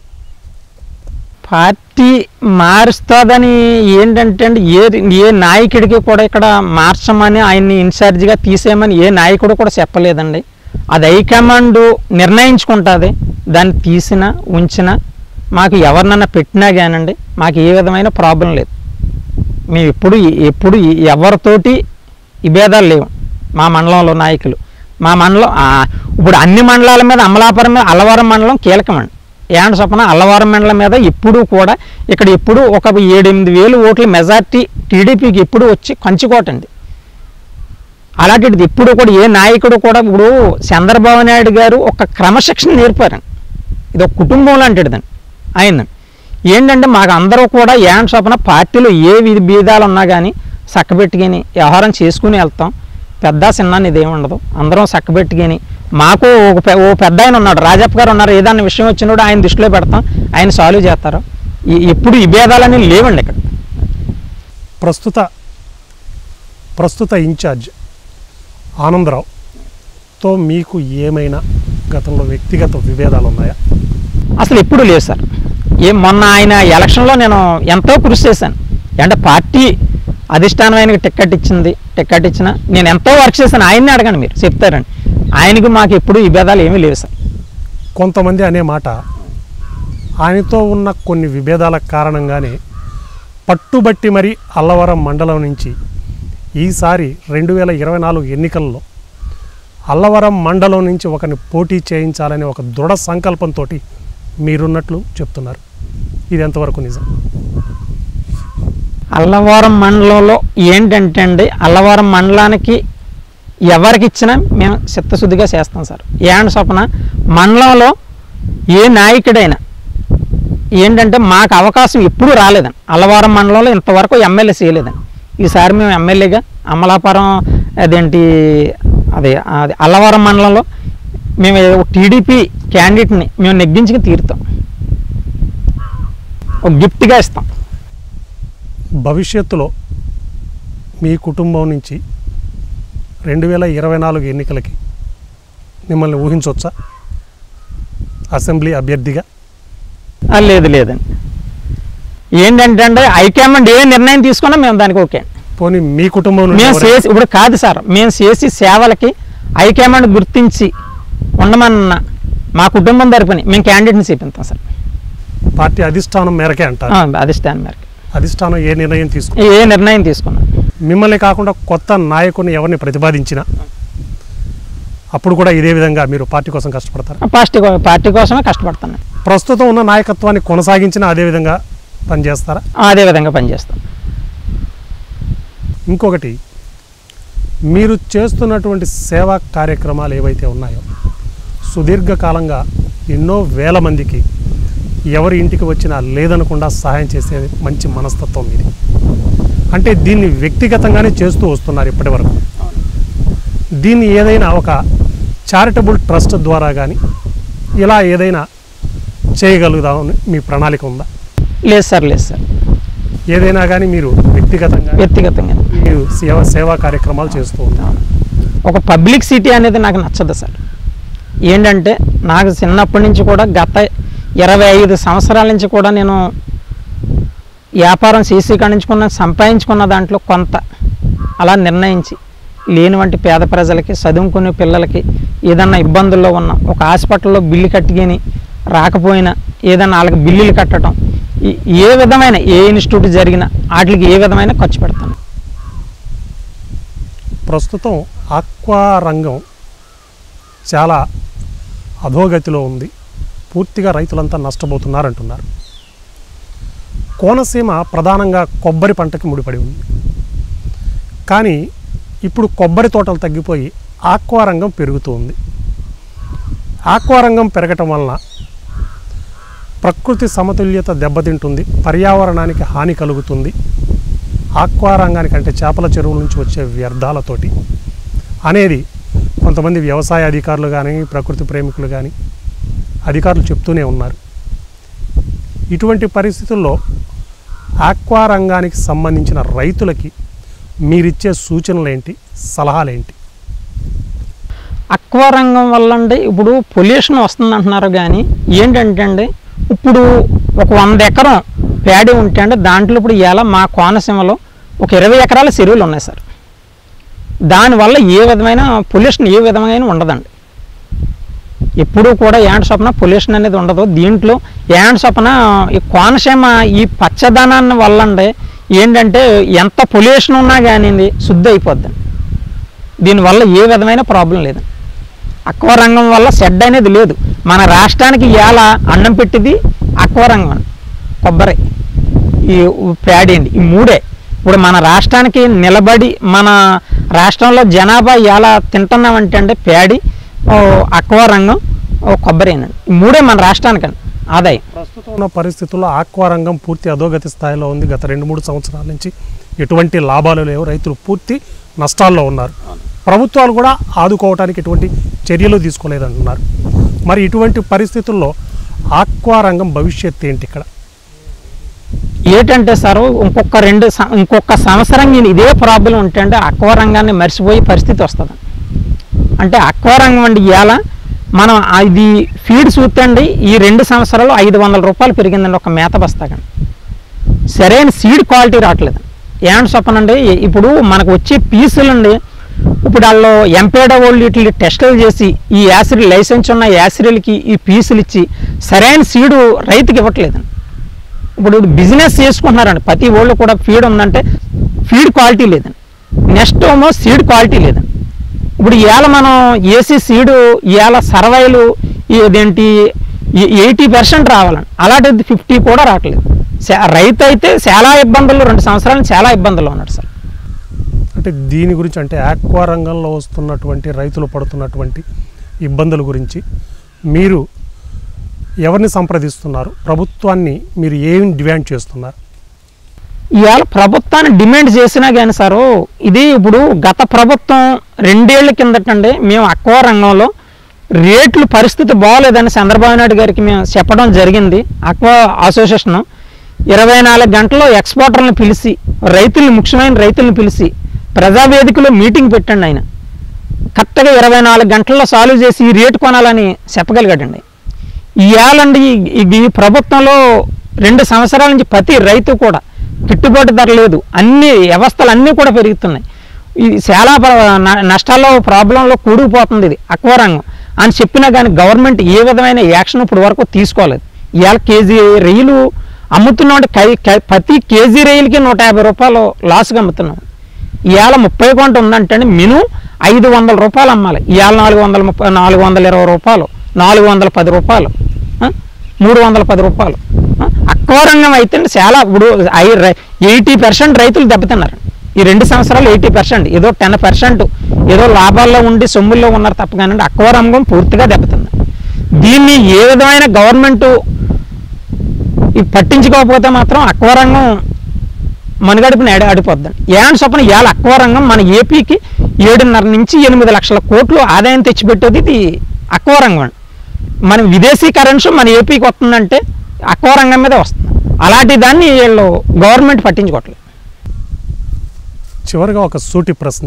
పార్టీ మారుస్తుందని ఏంటంటే అండి, ఏ ఏ నాయకుడికి కూడా ఇక్కడ మార్చమని ఆయన్ని ఇన్ఛార్జిగా తీసేయమని ఏ నాయకుడు కూడా చెప్పలేదండి. అది హైకమాండ్ నిర్ణయించుకుంటుంది. దాన్ని తీసినా ఉంచినా మాకు ఎవరినన్నా పెట్టినా కానండి మాకు ఏ విధమైన ప్రాబ్లం లేదు. మేము ఎప్పుడు ఎప్పుడు ఎవరితోటి విభేదాలు లేవు. మా మండలంలో నాయకులు మా మండలం ఇప్పుడు అన్ని మండలాల మీద అమలాపురం మీద అల్లవరం మండలం కీలకమండి. ఏమంటే చెప్పన అల్లవరం మండలం మీద ఎప్పుడు కూడా ఇక్కడ ఎప్పుడు ఒక ఏడు ఎనిమిది వేలు ఓట్ల మెజార్టీ టీడీపీకి ఎప్పుడు వచ్చి కంచుకోటండి. అలాంటిది ఎప్పుడు కూడా ఏ నాయకుడు కూడా ఇప్పుడు చంద్రబాబు నాయుడు గారు ఒక క్రమశిక్షణ నేర్పారండి. ఇది ఒక కుటుంబం లాంటిదండి ఆయన. ఏంటంటే మాకు అందరూ కూడా ఏమంటే చెప్పన పార్టీలో ఏ విధి భేదాలు ఉన్నా కానీ చక్కబెట్టుకుని వ్యవహారం చేసుకుని వెళ్తాం. పెద్ద చిన్న ఇదేమి ఉండదు, అందరం చక్కబెట్టుకుని. మాకు ఒక ఓ పెద్ద ఆయన ఉన్నాడు, రాజప్ప గారు ఉన్నారు, ఏదన్నా విషయం వచ్చినప్పుడు ఆయన దృష్టిలో పెడతాం, ఆయన సాల్వ్ చేస్తారు. ఎప్పుడు ఈ భేదాలని లేవండి ఇక్కడ. ప్రస్తుత ప్రస్తుత ఇన్ఛార్జ్ ఆనందరావుతో మీకు ఏమైనా గతంలో వ్యక్తిగత విభేదాలు ఉన్నాయా? అసలు ఎప్పుడు లేదు సార్. ఏ మొన్న ఆయన ఎలక్షన్లో నేను ఎంతో కృషి చేశాను. అంటే పార్టీ అధిష్టానం ఆయనకి టికెట్ ఇచ్చింది, టికెట్ ఇచ్చిన నేను ఎంతో వర్క్ చేశాను. ఆయన్ని అడగండి, మీరు చెప్తారండి. ఆయనకు మాకు ఎప్పుడు ఈ భేదాలు ఏమీ లేవు సార్. కొంతమంది అనే మాట, ఆయనతో ఉన్న కొన్ని విభేదాల కారణంగానే పట్టుబట్టి మరి అల్లవరం మండలం నుంచి ఈసారి రెండు వేల ఇరవై నాలుగు ఎన్నికల్లో అల్లవరం మండలం నుంచి ఒకరిని పోటీ చేయించాలనే ఒక దృఢ సంకల్పంతో మీరున్నట్లు చెప్తున్నారు. ఇది ఎంతవరకు నిజం? అల్లవరం మండలంలో ఏంటంటే అండి, అల్లవరం మండలానికి ఎవరికి ఇచ్చినా మేము చిత్తశుద్ధిగా చేస్తాం సార్. ఏమంటే చొప్పున మండలంలో ఏ నాయకుడైనా ఏంటంటే మాకు అవకాశం ఎప్పుడూ రాలేదండి. అల్లవరం మండలంలో ఇంతవరకు ఎమ్మెల్యే చేయలేదండి. ఈసారి మేము ఎమ్మెల్యేగా అమలాపురం అదేంటి అదే అది అల్లవరం మండలంలో మేము టీడీపీ క్యాండిడేట్ని మేము నెగ్గించుకు తీరుతాం, ఒక గిఫ్ట్గా ఇస్తాం. భవిష్యత్తులో మీ కుటుంబం నుంచి రెండు వేల ఇరవై నాలుగు ఎన్నికలకి మిమ్మల్ని ఊహించవచ్చా అసెంబ్లీ అభ్యర్థిగా? లేదు లేదండి. ఏంటంటే అంటే హైకమాండ్ ఏ నిర్ణయం తీసుకున్నా మేము దానికి ఓకే. పోనీ మీ కుటుంబం మేము చేసి ఇప్పుడు కాదు సార్, మేము చేసి సేవలకి హైకమాండ్ గుర్తించి ఉండమన్న మా కుటుంబం తరపుని మేము క్యాండిడేట్ని చూపిస్తాం సార్. పార్టీ అధిష్టానం మేరకే అంటారు. అధిష్టానం మేరకు అధిష్టానం ఏ నిర్ణయం తీసుకున్నా ఏ నిర్ణయం తీసుకున్నా మిమ్మల్ని కాకుండా కొత్త నాయకుని ఎవరిని ప్రతిపాదించినా అప్పుడు కూడా ఇదే విధంగా మీరు పార్టీ కోసం కష్టపడతారు? పార్టీ పార్టీ కోసమే కష్టపడుతున్నాను. ప్రస్తుతం ఉన్న నాయకత్వాన్ని కొనసాగించిన అదేవిధంగా పనిచేస్తారా? అదే విధంగా పనిచేస్తాం. ఇంకొకటి, మీరు చేస్తున్నటువంటి సేవా కార్యక్రమాలు ఏవైతే ఉన్నాయో సుదీర్ఘకాలంగా ఎన్నో వేల మందికి ఎవరి ఇంటికి వచ్చినా లేదనకుండా సహాయం చేసే మంచి మనస్తత్వం ఇది. అంటే దీన్ని వ్యక్తిగతంగానే చేస్తూ వస్తున్నారు ఇప్పటి వరకు. దీన్ని ఏదైనా ఒక చారిటబుల్ ట్రస్ట్ ద్వారా కానీ ఇలా ఏదైనా చేయగలుగుదామని మీ ప్రణాళిక ఉందా? లేదు సార్, లేదు సార్. ఏదైనా కానీ మీరు వ్యక్తిగతంగా వ్యక్తిగతంగా మీరు సేవా సేవా కార్యక్రమాలు చేస్తూ ఉన్నారు. ఒక పబ్లిక్ సిటీ అనేది నాకు నచ్చదు సార్. ఏంటంటే నాకు చిన్నప్పటి నుంచి కూడా గత ఇరవై ఐదు సంవత్సరాల నుంచి కూడా నేను వ్యాపారం చేసి కాడించుకున్న సంపాదించుకున్న దాంట్లో కొంత అలా నిర్ణయించి లేని వంటి పేద ప్రజలకి, చదువుకునే పిల్లలకి ఏదన్నా ఇబ్బందుల్లో ఉన్న ఒక హాస్పిటల్లో బిల్లు కట్టుకుని రాకపోయినా ఏదన్నా వాళ్ళకి బిల్లులు కట్టడం, ఏ విధమైన ఏ ఇన్స్టిట్యూట్ జరిగినా వాటికి ఏ విధమైన ఖర్చు పెడతాను. ప్రస్తుతం ఆక్వా రంగం చాలా అధోగతిలో ఉంది. పూర్తిగా రైతులంతా నష్టపోతున్నారంటున్నారు. కోనసీమ ప్రధానంగా కొబ్బరి పంటకి ముడిపడి ఉంది. కానీ ఇప్పుడు కొబ్బరి తోటలు తగ్గిపోయి ఆక్వా రంగం పెరుగుతూ ఉంది. ఆక్వా రంగం పెరగటం వలన ప్రకృతి సమతుల్యత దెబ్బతింటుంది, పర్యావరణానికి హాని కలుగుతుంది. ఆక్వా రంగానికి అంటే చేపల చెరువుల నుంచి వచ్చే వ్యర్థాలతోటి అనేది కొంతమంది వ్యవసాయ అధికారులు కానీ ప్రకృతి ప్రేమికులు కానీ అధికారులు చెప్తూనే ఉన్నారు. ఇటువంటి పరిస్థితుల్లో ఆక్వా రంగానికి సంబంధించిన రైతులకి మీరిచ్చే సూచనలు ఏంటి, సలహాలు ఏంటి? ఆక్వా రంగం వల్ల అండి ఇప్పుడు పొల్యూషన్ వస్తుంది అంటున్నారు. కానీ ఏంటంటే అండి ఇప్పుడు ఒక వంద ఎకరం ప్యాడీ ఉంటే అండి దాంట్లో ఇప్పుడు ఇలా మా కోనసీమలో ఒక ఇరవై ఎకరాల చెరువులు ఉన్నాయి సార్. దానివల్ల ఏ విధమైన పొల్యూషన్ ఏ విధమైన ఉండదండి. ఎప్పుడూ కూడా యాండ్ సొప్పన పొల్యూషన్ అనేది ఉండదు. దీంట్లో యాండ్ సొప్పన ఈ కోనసీమ ఈ పచ్చదనాన్ని వల్ల అండి ఏంటంటే ఎంత పొల్యూషన్ ఉన్నా కానీ శుద్ధి అయిపోద్దండి. దీనివల్ల ఏ విధమైన ప్రాబ్లం లేదండి. ఆక్వా రంగం వల్ల షెడ్ అనేది లేదు. మన రాష్ట్రానికి ఇవాళ అన్నం పెట్టింది ఆక్వా రంగం అండి, కొబ్బరి, ఈ ప్యాడీ అండి. ఈ మూడే ఇప్పుడు మన రాష్ట్రానికి నిలబడి మన రాష్ట్రంలో జనాభా ఎలా తింటున్నామంటే అంటే ప్యాడీ, ఆక్వా రంగం, కొబ్బరేనండి. ఈ మూడే మన రాష్ట్రానికండి ఆదాయం. ప్రస్తుతం ఉన్న పరిస్థితుల్లో ఆక్వా రంగం పూర్తి అధోగతి స్థాయిలో ఉంది. గత రెండు మూడు సంవత్సరాల నుంచి ఎటువంటి లాభాలు లేవు, రైతులు పూర్తి నష్టాల్లో ఉన్నారు. ప్రభుత్వాలు కూడా ఆదుకోవడానికి ఎటువంటి చర్యలు తీసుకోలేదంటున్నారు. మరి ఇటువంటి పరిస్థితుల్లో ఆక్వా రంగం భవిష్యత్తు ఏంటి ఇక్కడ? ఏంటంటే సార్ ఇంకొక రెండు ఇంకొక సంవత్సరం నేను ఇదే ప్రాబ్లం ఉంటే అంటే ఆక్వా రంగాన్ని మర్చిపోయే పరిస్థితి వస్తుంది. అంటే ఆక్వా రంగం అండి ఇవాళ మనం ఇది ఫీడ్ చూస్తే అండి ఈ రెండు సంవత్సరాలు ఐదు వందల రూపాయలు పెరిగిందండి ఒక మేత బస్తాకండి. సరైన సీడ్ క్వాలిటీ రావట్లేదు. ఏమంటే చెప్పనండి ఇప్పుడు మనకు వచ్చే పీసులు అండి ఇప్పుడు వాళ్ళు ఎంపేడ వాళ్ళు వీటిని టెస్టులు చేసి ఈ యాసిడ్ లైసెన్స్ ఉన్న యాసిడ్లకి ఈ పీసులు ఇచ్చి సరైన సీడు రైతుకి ఇవ్వట్లేదండి. ఇప్పుడు బిజినెస్ చేసుకుంటున్నారండి. ప్రతి వాళ్ళు కూడా ఫీడ్ ఉందంటే ఫీడ్ క్వాలిటీ లేదండి. నెక్స్ట్ ఏమో సీడ్ క్వాలిటీ లేదండి. ఇప్పుడు ఇవాళ మనం ఏసీ సీడు ఇవాళ సర్వైలు ఇదేంటి ఎయిటీ పర్సెంట్ రావాలండి, అలాంటిది ఫిఫ్టీ కూడా రావట్లేదు. రైతు అయితే చాలా ఇబ్బందులు, రెండు సంవత్సరాలు చాలా ఇబ్బందులు ఉన్నాడు సార్. అంటే దీని గురించి అంటే ఆక్వా రంగంలో వస్తున్నటువంటి రైతులు పడుతున్నటువంటి ఇబ్బందుల గురించి మీరు ఎవరిని సంప్రదిస్తున్నారు? ప్రభుత్వాన్ని మీరు ఏమి డిమాండ్ చేస్తున్నారు? ఇవాళ ప్రభుత్వాన్ని డిమాండ్ చేసినా కానీ సారు ఇది ఇప్పుడు గత ప్రభుత్వం రెండేళ్ల కిందటండి మేము ఆక్వా రంగంలో రేట్లు పరిస్థితి బాగోలేదని చంద్రబాబు నాయుడు గారికి మేము చెప్పడం జరిగింది. ఆక్వా అసోసియేషన్ ఇరవై నాలుగు గంటల్లో ఎక్స్పోర్టర్లను పిలిచి రైతుల్ని ముఖ్యమైన రైతులను పిలిచి ప్రజావేదికలో మీటింగ్ పెట్టండి. ఆయన కరెక్ట్గా ఇరవై నాలుగు గంటల్లో సాల్వ్ చేసి ఈ రేటు కొనాలని చెప్పగలిగాడండి. ఇవాళండి ఈ ప్రభుత్వంలో రెండు సంవత్సరాల నుంచి ప్రతి రైతు కూడా గిట్టుబాటు ధర లేదు, అన్ని వ్యవస్థలు అన్నీ కూడా పెరుగుతున్నాయి. ఇది చాలా నష్టాల్లో ప్రాబ్లంలో కూడుకుపోతుంది ఇది ఆక్వా రంగం అని చెప్పినా కానీ గవర్నమెంట్ ఏ విధమైన యాక్షన్ ఇప్పుడు వరకు తీసుకోలేదు. ఇవాళ కేజీ రొయ్యలు అమ్ముతున్నాం అంటే ప్రతి కేజీ రొయ్యలకి నూట యాభై రూపాయలు లాస్గా అమ్ముతున్నాం. ఇవాళ ముప్పై కొంట ఉందంటే మినిమం ఐదు వందల రూపాయలు అమ్మాలి. ఇవాళ నాలుగు వందల ముప్పై నాలుగు వందల ఇరవై రూపాయలు, నాలుగు వందల పది రూపాయలు. మూడు వందల పది రూపాయలు. అక్వారంగం అయితే చాలా ఇప్పుడు ఎయిటీ పర్సెంట్ రైతులు దెబ్బతిన్నారు ఈ రెండు సంవత్సరాలు. ఎయిటీ పర్సెంట్ ఏదో టెన్ పర్సెంట్ ఏదో లాభాల్లో ఉండి సొమ్ముల్లో ఉన్నారు తప్ప కానీ అక్వారంగం పూర్తిగా దెబ్బతింది. దీన్ని ఏ విధమైన గవర్నమెంట్ పట్టించుకోకపోతే మాత్రం అక్వారంగం మనుగడుపుని అడి అడిపోద్దండి. ఏమని చొప్పున ఇవాళ అక్వారంగం మన ఏపీకి ఏడున్నర నుంచి ఎనిమిది లక్షల కోట్లు ఆదాయం తెచ్చిపెట్టేది ఇది అక్వారంగం అండి. మన విదేశీ కరెన్సీ మన ఏపీకి వస్తుందంటే అక్వారంగం మీదే వస్తుంది. అలాంటి దాన్ని వీళ్ళు గవర్నమెంట్ పట్టించుకోవట్లేదు. చివరిగా ఒక సూటి ప్రశ్న,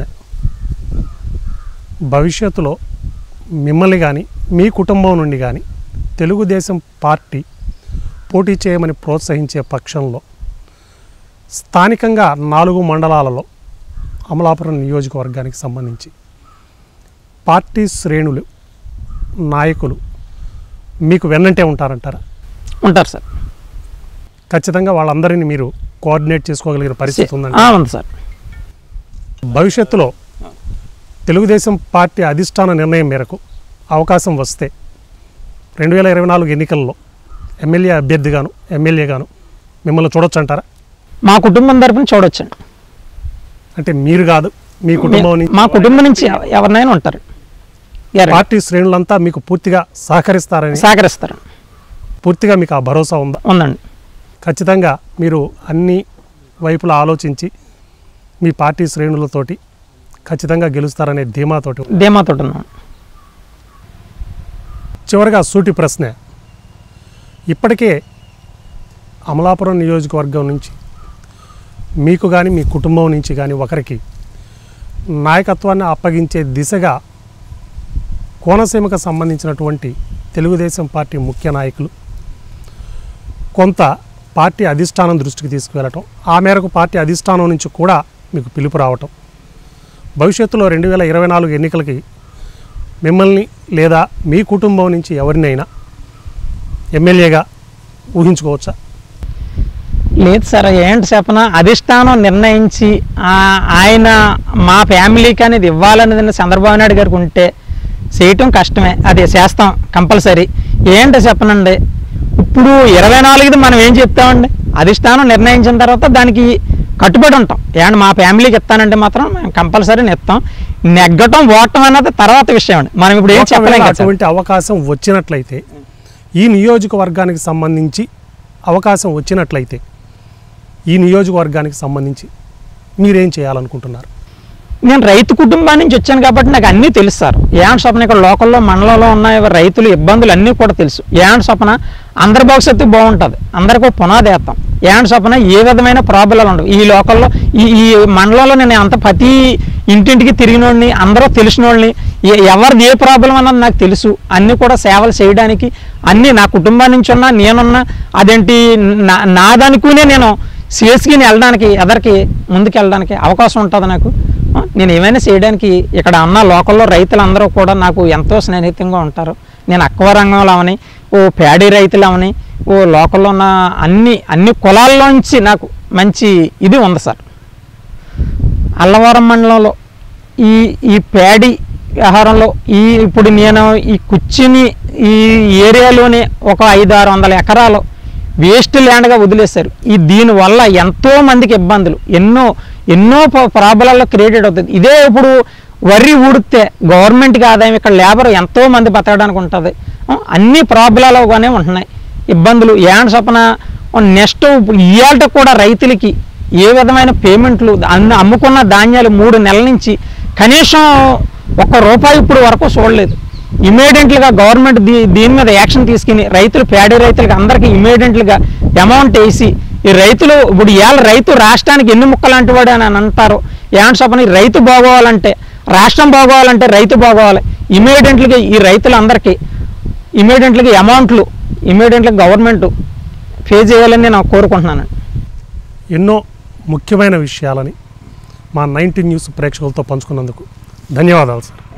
భవిష్యత్తులో మిమ్మల్ని కానీ మీ కుటుంబం నుండి కానీ తెలుగుదేశం పార్టీ పోటీ చేయమని ప్రోత్సహించే పక్షంలో స్థానికంగా నాలుగు మండలాలలో అమలాపురం నియోజకవర్గానికి సంబంధించి పార్టీ శ్రేణులు నాయకులు మీకు వెన్నంటే ఉంటారంటారా? ఉంటారు సార్. ఖచ్చితంగా వాళ్ళందరినీ మీరు కోఆర్డినేట్ చేసుకోగలిగిన పరిస్థితి ఉందండి? ఉంది సార్. భవిష్యత్తులో తెలుగుదేశం పార్టీ అధిష్టాన నిర్ణయం మేరకు అవకాశం వస్తే రెండు వేల ఇరవై నాలుగు ఎన్నికల్లో ఎమ్మెల్యే అభ్యర్థిగాను ఎమ్మెల్యేగాను మిమ్మల్ని చూడొచ్చు అంటారా? మా కుటుంబం తరపున చూడొచ్చండి. అంటే మీరు కాదు, మీ కుటుంబం నుంచి? మా కుటుంబం నుంచి ఎవరినైనా ఉంటారు. పార్టీ శ్రేణులంతా మీకు పూర్తిగా సహకరిస్తారని? సహకరిస్తారు. పూర్తిగా మీకు ఆ భరోసా ఉందా? ఉందండి. ఖచ్చితంగా మీరు అన్ని వైపులా ఆలోచించి మీ పార్టీ శ్రేణులతోటి ఖచ్చితంగా గెలుస్తారనే ధీమాతోటి ధీమాతోటి ఉన్నాం. చివరిగా సూటి ప్రశ్న, ఇప్పటికే అమలాపురం నియోజకవర్గం నుంచి మీకు కానీ మీ కుటుంబం నుంచి కానీ ఒకరికి నాయకత్వాన్ని అప్పగించే దిశగా కోనసీమకు సంబంధించినటువంటి తెలుగుదేశం పార్టీ ముఖ్య నాయకులు కొంత పార్టీ అధిష్టానం దృష్టికి తీసుకువెళ్ళటం, ఆ మేరకు పార్టీ అధిష్టానం నుంచి కూడా మీకు పిలుపు రావటం, భవిష్యత్తులో రెండు వేల ఇరవై నాలుగు ఎన్నికలకి మిమ్మల్ని లేదా మీ కుటుంబం నుంచి ఎవరినైనా ఎమ్మెల్యేగా ఊహించుకోవచ్చా? లేదు సార్. ఏంటి చెప్పన, అధిష్టానం నిర్ణయించి ఆయన మా ఫ్యామిలీకి అనేది ఇవ్వాలనేది చంద్రబాబు నాయుడు గారికి ఉంటే చేయటం కష్టమే, అది చేస్తాం కంపల్సరీ. ఏంటో చెప్పనండి, ఇప్పుడు ఇరవై నాలుగుది మనం ఏం చెప్తామండి, అధిష్టానం నిర్ణయించిన తర్వాత దానికి కట్టుబడి ఉంటాం. ఏంటి మా ఫ్యామిలీకి ఇస్తానంటే మాత్రం కంపల్సరీ ఇస్తాం. నెగ్గటం ఓటం అన్నది తర్వాత విషయం అండి, మనం ఇప్పుడు ఏం చెప్పలేం. అటువంటి అవకాశం వచ్చినట్లయితే, ఈ నియోజకవర్గానికి సంబంధించి అవకాశం వచ్చినట్లయితే ఈ నియోజకవర్గానికి సంబంధించి మీరేం చేయాలనుకుంటున్నారు? నేను రైతు కుటుంబం నుంచి వచ్చాను కాబట్టి నాకు అన్నీ తెలుసు సార్. ఏమని స్వప్న ఇక్కడ లోకల్లో మండలంలో ఉన్న రైతులు ఇబ్బందులు అన్నీ కూడా తెలుసు. ఏమని స్వప్న అందరి భవిష్యత్తు బాగుంటుంది, అందరికీ పునాది వేస్తాం. ఏమని స్వప్న ఏ విధమైన ప్రాబ్లాలు ఉండవు ఈ లోకల్లో. ఈ ఈ మండలంలో నేను అంత ప్రతి ఇంటింటికి తిరిగినోడిని, అందరూ తెలిసిన వాళ్ళని, ఎవరిది ఏ ప్రాబ్లం అన్నది నాకు తెలుసు. అన్నీ కూడా సేవలు చేయడానికి అన్నీ నా కుటుంబం నుంచి ఉన్నా నేనున్నా అదేంటి నా నాదనుకునే నేను చేసుకుని వెళ్ళడానికి ఎదరికి ముందుకు వెళ్ళడానికి అవకాశం ఉంటుంది నాకు. నేను ఏమైనా చేయడానికి ఇక్కడ అన్న లోకల్లో రైతులందరూ కూడా నాకు ఎంతో స్నేహితంగా ఉంటారు. నేను అక్వారంగంలో అవని, ఓ ప్యాడీ రైతులు అవని, ఓ లోకల్లో ఉన్న అన్ని అన్ని కులాల్లోంచి నాకు మంచి ఇది ఉంది సార్. అల్లవరం మండలంలో ఈ ఈ ప్యాడీ వ్యవహారంలో ఈ ఇప్పుడు నేను ఈ కూర్చుని ఈ ఏరియాలోనే ఒక ఐదు ఆరు వందల ఎకరాలు వేస్ట్ ల్యాండ్గా వదిలేశారు. ఈ దీనివల్ల ఎంతో మందికి ఇబ్బందులు, ఎన్నో ఎన్నో ప్రాబ్లాల్లో క్రియేటెడ్ అవుతుంది. ఇదే ఇప్పుడు వరి ఊడితే గవర్నమెంట్కి ఆదాయం, ఇక్కడ లేబర్ ఎంతో మంది బతకడానికి ఉంటుంది. అన్ని ప్రాబ్లాలుగానే ఉంటున్నాయి ఇబ్బందులు. ఏం చెప్పన నెక్స్ట్ ఇవాళ కూడా రైతులకి ఏ విధమైన పేమెంట్లు, అన్ని అమ్ముకున్న ధాన్యాలు మూడు నెలల నుంచి కనీసం ఒక్క రూపాయి ఇప్పుడు వరకు చూడలేదు. ఇమీడియట్లుగా గవర్నమెంట్ దీ దీని మీద యాక్షన్ తీసుకుని రైతులు ప్యాడీ రైతులకి అందరికీ ఇమీడియట్లుగా అమౌంట్ వేసి ఈ రైతులు ఇప్పుడు ఇవాళ రైతు రాష్ట్రానికి ఎన్ని ముక్కలాంటి వాడు అని అంటారు. ఏమంటే చెప్పని రైతు బాగోవాలంటే, రాష్ట్రం బాగోవాలంటే రైతు బాగోవాలి. ఇమీడియట్లుగా ఈ రైతులందరికీ ఇమీడియట్లుగా అమౌంట్లు ఇమీడియట్గా గవర్నమెంట్ పే చేయాలని నేను కోరుకుంటున్నాను. ఎన్నో ముఖ్యమైన విషయాలని మా నైన్టీన్ న్యూస్ ప్రేక్షకులతో పంచుకున్నందుకు ధన్యవాదాలు సార్.